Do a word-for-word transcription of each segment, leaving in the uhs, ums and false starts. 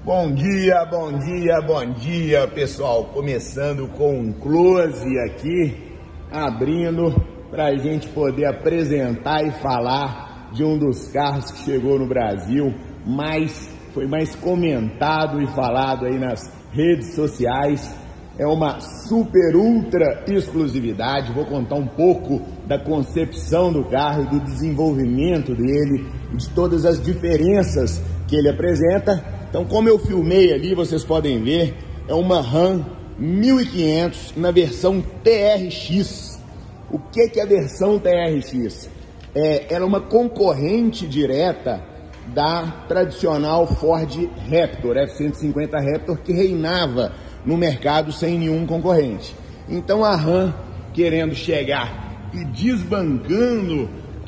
Bom dia, bom dia, bom dia, pessoal. Começando com um close aqui, abrindo para a gente poder apresentar e falar de um dos carros que chegou no Brasil, mais, foi mais comentado e falado aí nas redes sociais. É uma super ultra exclusividade. Vou contar um pouco da concepção do carro e do desenvolvimento dele, de todas as diferenças que ele apresenta. Então, como eu filmei ali, vocês podem ver, é uma Ram mil e quinhentos na versão T R X. O que que é a versão T R X? É, ela é uma concorrente direta da tradicional Ford Raptor, F cento e cinquenta Raptor, que reinava no mercado sem nenhum concorrente. Então a Ram, querendo chegar e desbancando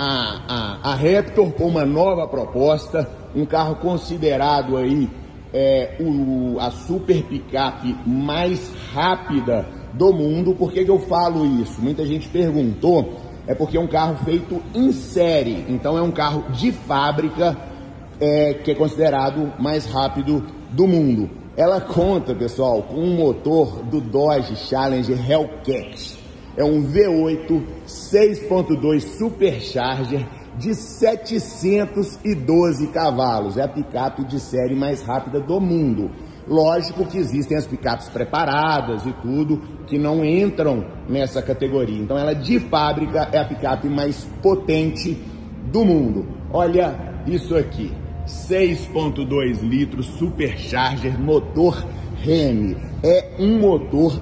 a, a, a Raptor com uma nova proposta, um carro considerado aí é, o, a super picape mais rápida do mundo. Por que que eu falo isso? Muita gente perguntou, é porque é um carro feito em série, então é um carro de fábrica é, que é considerado mais rápido do mundo. Ela conta, pessoal, com um motor do Dodge Challenger Hellcat. É um V oito seis ponto dois Supercharger de setecentos e doze cavalos. É a picape de série mais rápida do mundo. Lógico que existem as picapes preparadas e tudo que não entram nessa categoria. Então ela de fábrica é a picape mais potente do mundo. Olha isso aqui. seis ponto dois litros Supercharger, motor Remy. É um motor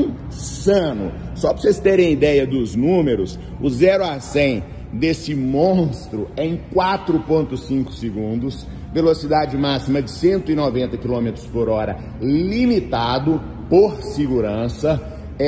insano. Só para vocês terem ideia dos números, o zero a cem desse monstro é em quatro ponto cinco segundos, velocidade máxima de cento e noventa quilômetros por hora, limitado por segurança.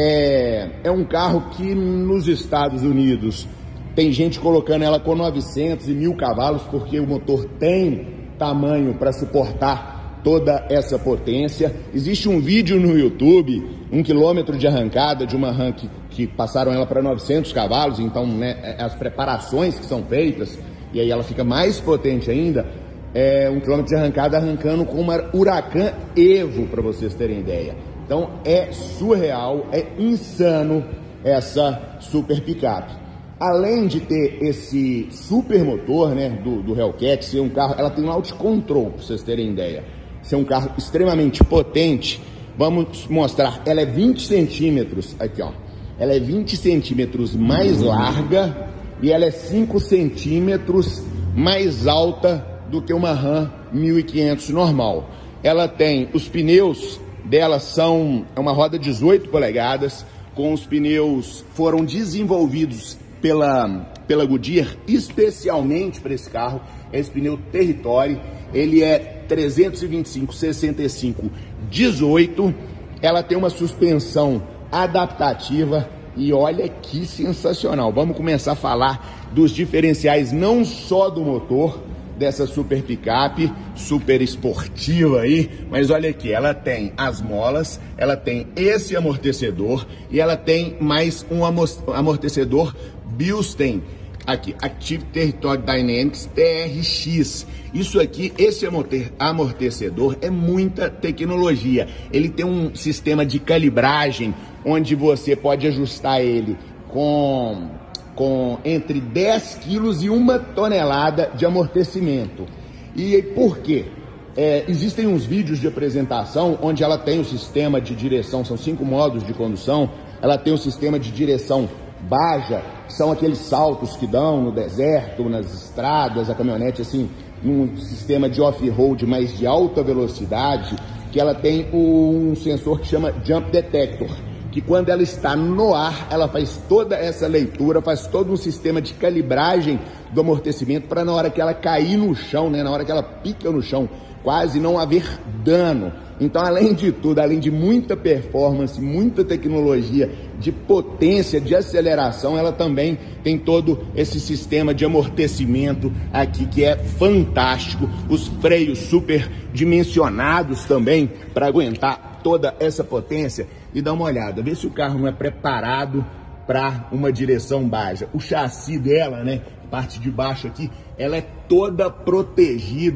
É, é um carro que nos Estados Unidos tem gente colocando ela com novecentos e mil cavalos, porque o motor tem tamanho para suportar toda essa potência. Existe um vídeo no YouTube, um quilômetro de arrancada de uma Ram que, que passaram ela para novecentos cavalos, então, né, as preparações que são feitas, e aí ela fica mais potente ainda. É um quilômetro de arrancada arrancando com uma Huracan Evo, para vocês terem ideia. Então é surreal, é insano essa super picape. Além de ter esse super motor, né, do, do Hellcat, ser um carro, ela tem um Auto Control, para vocês terem ideia. Ser um carro extremamente potente. Vamos mostrar, ela é vinte centímetros, aqui ó, ela é vinte centímetros mais larga e ela é cinco centímetros mais alta do que uma Ram mil e quinhentos normal. Ela tem, os pneus dela são, é uma roda dezoito polegadas, com os pneus, foram desenvolvidos pela, pela Goodyear, especialmente para esse carro. Esse pneu Territory, ele é trezentos e vinte e cinco, sessenta e cinco, dezoito. Ela tem uma suspensão adaptativa e olha que sensacional. Vamos começar a falar dos diferenciais, não só do motor dessa super picape, super esportiva aí, mas olha aqui, ela tem as molas, ela tem esse amortecedor e ela tem mais um amortecedor Bilstein, aqui, Active Territory Dynamics T R X. Isso aqui, esse amortecedor é muita tecnologia. Ele tem um sistema de calibragem onde você pode ajustar ele com, com entre dez quilos e uma tonelada de amortecimento. E por quê? É, existem uns vídeos de apresentação onde ela tem o sistema de direção, são cinco modos de condução. Ela tem o sistema de direção Baja, que são aqueles saltos que dão no deserto, nas estradas, a caminhonete assim, num sistema de off-road, mas de alta velocidade, que ela tem um sensor que chama Jump Detector, que quando ela está no ar, ela faz toda essa leitura, faz todo um sistema de calibragem do amortecimento para na hora que ela cair no chão, né, na hora que ela pica no chão, quase não haver dano. Então, além de tudo, além de muita performance, muita tecnologia de potência, de aceleração, ela também tem todo esse sistema de amortecimento aqui que é fantástico. Os freios super dimensionados também para aguentar toda essa potência. E dá uma olhada, vê se o carro não é preparado para uma direção baixa. O chassi dela, né, parte de baixo aqui, ela é toda protegida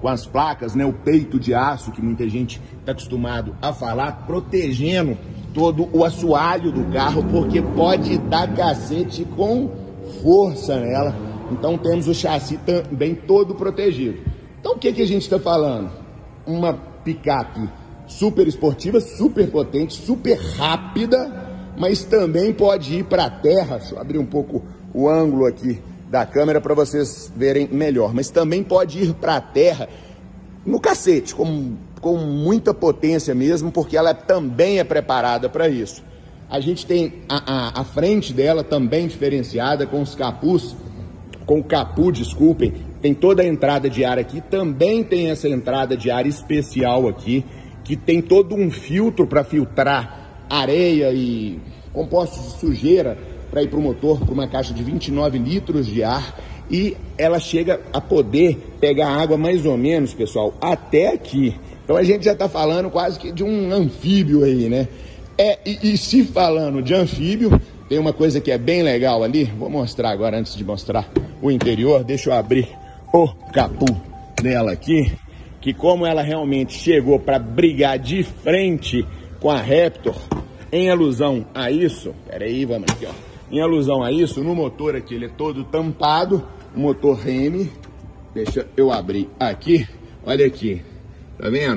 com as placas, né, o peito de aço, que muita gente está acostumado a falar, protegendo todo o assoalho do carro, porque pode dar cacete com força nela. Então temos o chassi também todo protegido. Então o que, que a gente está falando? Uma picape super esportiva, super potente, super rápida, mas também pode ir para a terra. Deixa eu abrir um pouco o ângulo aqui da câmera para vocês verem melhor, mas também pode ir para a terra no cacete, com, com muita potência mesmo, porque ela também é preparada para isso. A gente tem a, a, a frente dela também diferenciada, com os capuz, com o capu, desculpem, tem toda a entrada de ar aqui, também tem essa entrada de ar especial aqui, que tem todo um filtro para filtrar areia e compostos de sujeira, para ir para o motor, para uma caixa de vinte e nove litros de ar, e ela chega a poder pegar água mais ou menos, pessoal, até aqui. Então a gente já está falando quase que de um anfíbio aí, né? É, e, e se falando de anfíbio, tem uma coisa que é bem legal ali, vou mostrar agora antes de mostrar o interior, deixa eu abrir o capu dela aqui, que como ela realmente chegou para brigar de frente com a Raptor, em alusão a isso, peraí, vamos aqui, ó. Em alusão a isso, no motor aqui ele é todo tampado, o motor Remy, deixa eu abrir aqui, olha aqui, tá vendo?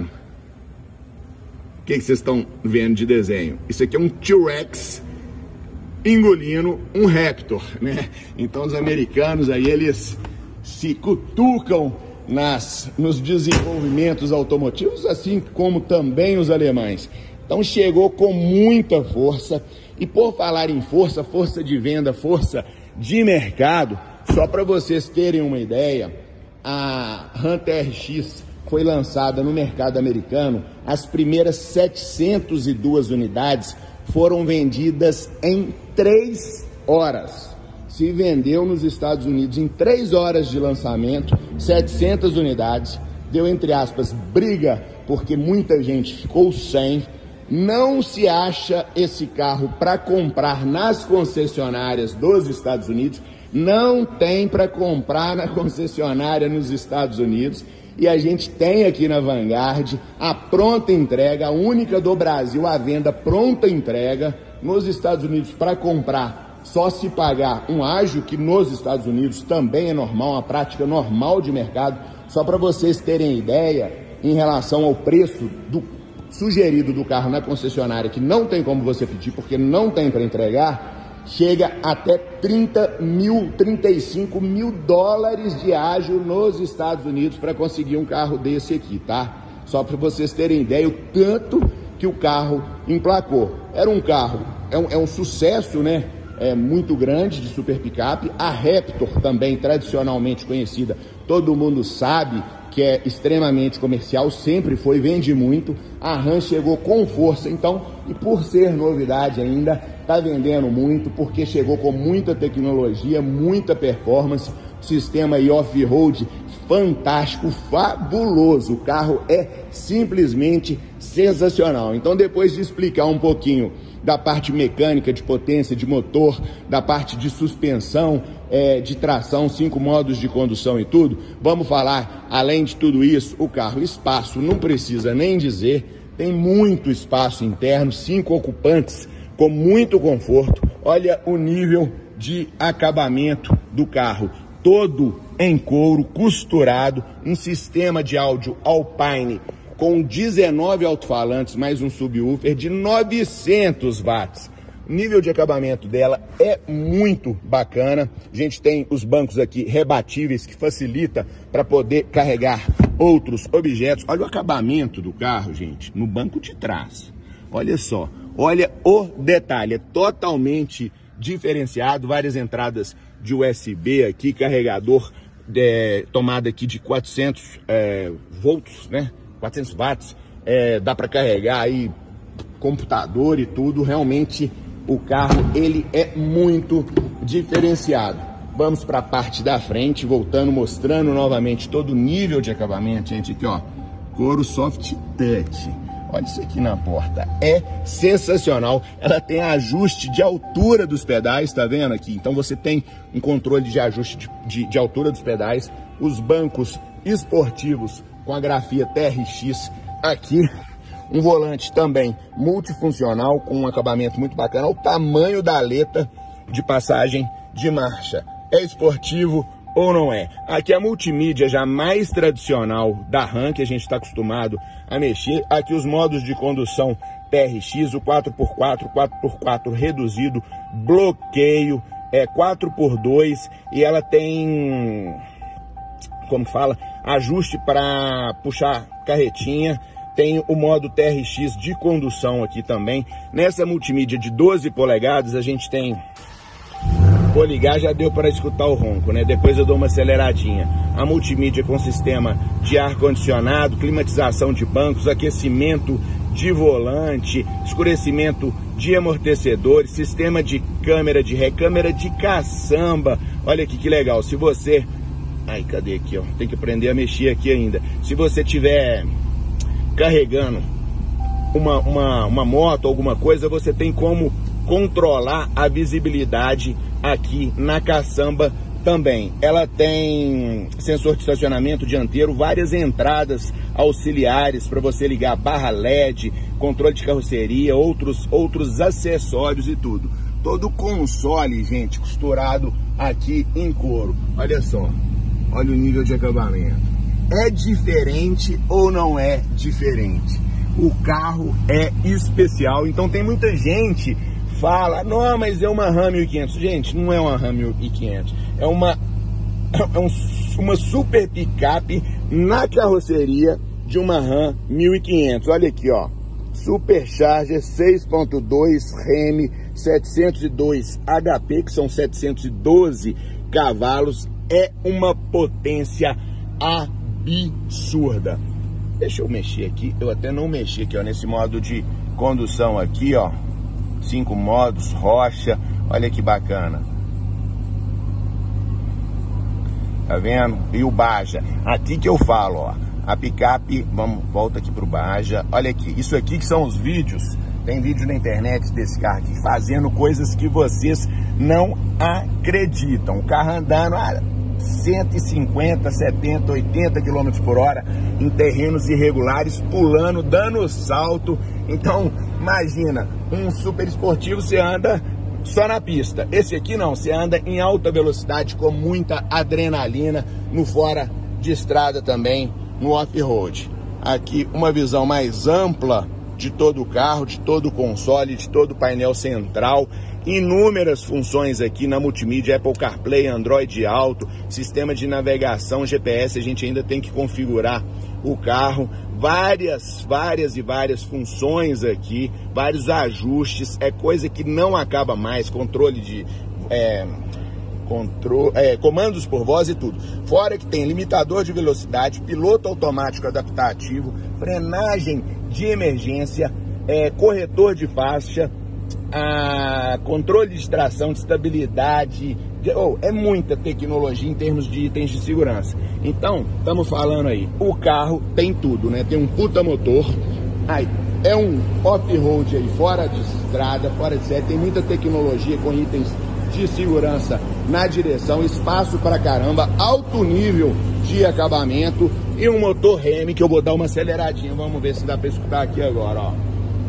O que vocês estão vendo de desenho? Isso aqui é um T-Rex engolindo um Raptor, né? Então os americanos aí, eles se cutucam nas, nos desenvolvimentos automotivos, assim como também os alemães. Então chegou com muita força. E por falar em força, força de venda, força de mercado, só para vocês terem uma ideia, a Hunter R X foi lançada no mercado americano, as primeiras setecentas e duas unidades foram vendidas em três horas. Se vendeu nos Estados Unidos em três horas de lançamento, setecentas unidades, deu entre aspas briga, porque muita gente ficou sem. Não se acha esse carro para comprar nas concessionárias dos Estados Unidos, não tem para comprar na concessionária nos Estados Unidos, e a gente tem aqui na Vanguard a pronta entrega, a única do Brasil à venda pronta entrega. Nos Estados Unidos, para comprar, só se pagar um ágio, que nos Estados Unidos também é normal, uma prática normal de mercado. Só para vocês terem ideia, em relação ao preço do sugerido do carro na concessionária, que não tem como você pedir, porque não tem para entregar, chega até trinta mil, trinta e cinco mil dólares de ágio nos Estados Unidos para conseguir um carro desse aqui, tá? Só para vocês terem ideia o tanto que o carro emplacou. Era um carro, é um, é um sucesso, né? É muito grande de super picape. A Raptor também, tradicionalmente conhecida, todo mundo sabe que é extremamente comercial, sempre foi, vende muito. A Ram chegou com força, então, e por ser novidade ainda, tá vendendo muito, porque chegou com muita tecnologia, muita performance, sistema off-road fantástico, fabuloso. O carro é simplesmente sensacional. Então, depois de explicar um pouquinho da parte mecânica, de potência, de motor, da parte de suspensão, é, de tração, cinco modos de condução e tudo, vamos falar, além de tudo isso, o carro, espaço, não precisa nem dizer, tem muito espaço interno, cinco ocupantes com muito conforto. Olha o nível de acabamento do carro, todo em couro, costurado, um sistema de áudio Alpine com dezenove alto-falantes, mais um subwoofer de novecentos watts. O nível de acabamento dela é muito bacana. A gente tem os bancos aqui rebatíveis, que facilita para poder carregar outros objetos. Olha o acabamento do carro, gente, no banco de trás. Olha só, olha o detalhe, é totalmente diferenciado. Várias entradas de U S B aqui, carregador, de, tomada aqui de quatrocentos é, volts, né? quatrocentos watts, é, dá para carregar aí computador e tudo. Realmente o carro, ele é muito diferenciado. Vamos para a parte da frente, voltando, mostrando novamente todo o nível de acabamento, gente. Aqui, ó, couro soft touch. Olha isso aqui na porta, é sensacional. Ela tem ajuste de altura dos pedais, tá vendo aqui? Então você tem um controle de ajuste de, de, de altura dos pedais. Os bancos esportivos com a grafia T R X aqui. Um volante também multifuncional, com um acabamento muito bacana. O tamanho da aleta de passagem de marcha. É esportivo ou não é? Aqui a multimídia já mais tradicional da RAM, que a gente está acostumado a mexer. Aqui os modos de condução T R X, o quatro por quatro, quatro por quatro reduzido, bloqueio, é quatro por dois, e ela tem, como fala, ajuste para puxar carretinha. Tem o modo T R X de condução aqui também. Nessa multimídia de doze polegadas, a gente tem... Vou ligar, já deu para escutar o ronco, né? Depois eu dou uma aceleradinha. A multimídia com sistema de ar-condicionado, climatização de bancos, aquecimento de volante, escurecimento de amortecedores, sistema de câmera de ré, câmera de caçamba. Olha aqui que legal. Se você... Ai, cadê aqui, ó? Tem que aprender a mexer aqui ainda. Se você tiver... carregando uma, uma, uma moto, alguma coisa, você tem como controlar a visibilidade aqui na caçamba também. Ela tem sensor de estacionamento dianteiro, várias entradas auxiliares para você ligar barra L E D, controle de carroceria, outros, outros acessórios e tudo. Todo console, gente, costurado aqui em couro. Olha só, olha o nível de acabamento. É diferente ou não é diferente? O carro é especial, então tem muita gente que fala, não, mas é uma RAM mil e quinhentos. Gente, não é uma RAM mil e quinhentos, é uma, é um, uma super picape na carroceria de uma RAM mil e quinhentos. Olha aqui, ó, Supercharger seis ponto dois R E M setecentos e dois H P, que são setecentos e doze cavalos, é uma potência absurda. Deixa eu mexer aqui, eu até não mexi aqui, ó, nesse modo de condução aqui, ó, cinco modos, rocha, olha que bacana. Tá vendo? E o Baja, aqui que eu falo, ó, a picape, vamos, volta aqui pro Baja, olha aqui, isso aqui que são os vídeos, tem vídeo na internet desse carro aqui, fazendo coisas que vocês não acreditam. O carro andando a cento e cinquenta, setenta, oitenta quilômetros por hora em terrenos irregulares, pulando, dando salto. Então, imagina, um super esportivo você anda só na pista. Esse aqui não, você anda em alta velocidade com muita adrenalina, no fora de estrada também, no off-road. Aqui uma visão mais ampla de todo o carro, de todo o console, de todo o painel central. Inúmeras funções aqui na multimídia, Apple CarPlay, Android Auto, sistema de navegação, G P S, a gente ainda tem que configurar o carro. Várias, várias e várias funções aqui, vários ajustes, é coisa que não acaba mais, controle de... É, controle, é, comandos por voz e tudo. Fora que tem limitador de velocidade, piloto automático adaptativo, frenagem de emergência, é, corretor de faixa, a controle de tração, de estabilidade, de, oh, é muita tecnologia em termos de itens de segurança. Então, estamos falando aí, o carro tem tudo, né? Tem um puta motor, aí, é um off-road aí, fora de estrada, fora de série, tem muita tecnologia com itens de segurança na direção, espaço pra caramba, alto nível de acabamento e um motor R E M que eu vou dar uma aceleradinha, vamos ver se dá pra escutar aqui agora, ó.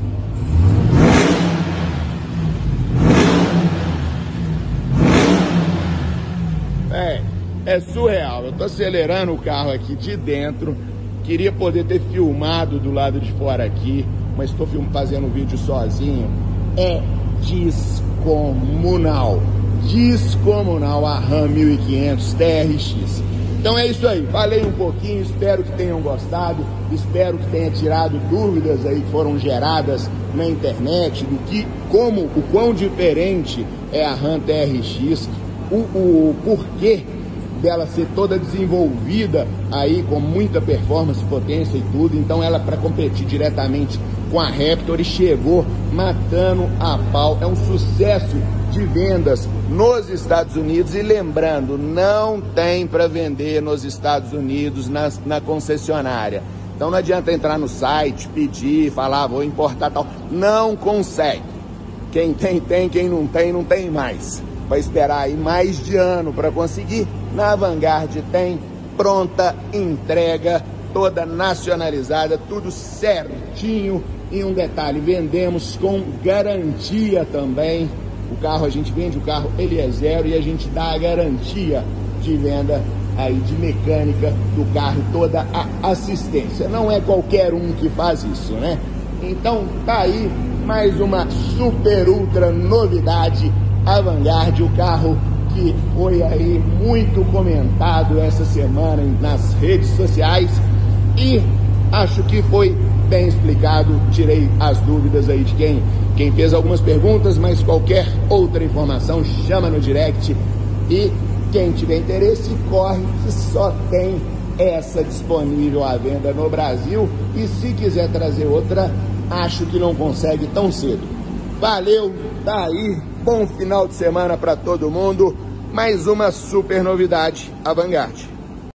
É, é surreal, eu tô acelerando o carro aqui de dentro, queria poder ter filmado do lado de fora aqui, mas estou fazendo o vídeo sozinho, é descomunal, descomunal a RAM mil e quinhentos T R X. Então é isso aí, falei um pouquinho, espero que tenham gostado, espero que tenha tirado dúvidas aí que foram geradas na internet, do que, como, o quão diferente é a RAM T R X, o, o porquê dela ser toda desenvolvida aí com muita performance, potência e tudo. Então ela, para competir diretamente com a Raptor, chegou matando a pau, é um sucesso de vendas nos Estados Unidos. E lembrando, não tem para vender nos Estados Unidos na, na concessionária. Então não adianta entrar no site, pedir, falar, vou importar tal, não consegue. Quem tem, tem, quem não tem, não tem mais. Vai esperar aí mais de ano para conseguir. Na Vanguard tem pronta entrega toda nacionalizada, tudo certinho. E um detalhe, vendemos com garantia também. O carro, a gente vende o carro, ele é zero e a gente dá a garantia de venda aí de mecânica do carro, toda a assistência. Não é qualquer um que faz isso, né? Então tá aí mais uma super ultra novidade, Avantgarde, o carro que foi aí muito comentado essa semana nas redes sociais e acho que foi bem explicado, tirei as dúvidas aí de quem, quem fez algumas perguntas, mas qualquer outra informação chama no direct e quem tiver interesse corre, que só tem essa disponível à venda no Brasil e se quiser trazer outra, acho que não consegue tão cedo. Valeu, tá aí, bom final de semana para todo mundo, mais uma super novidade Avantgarde.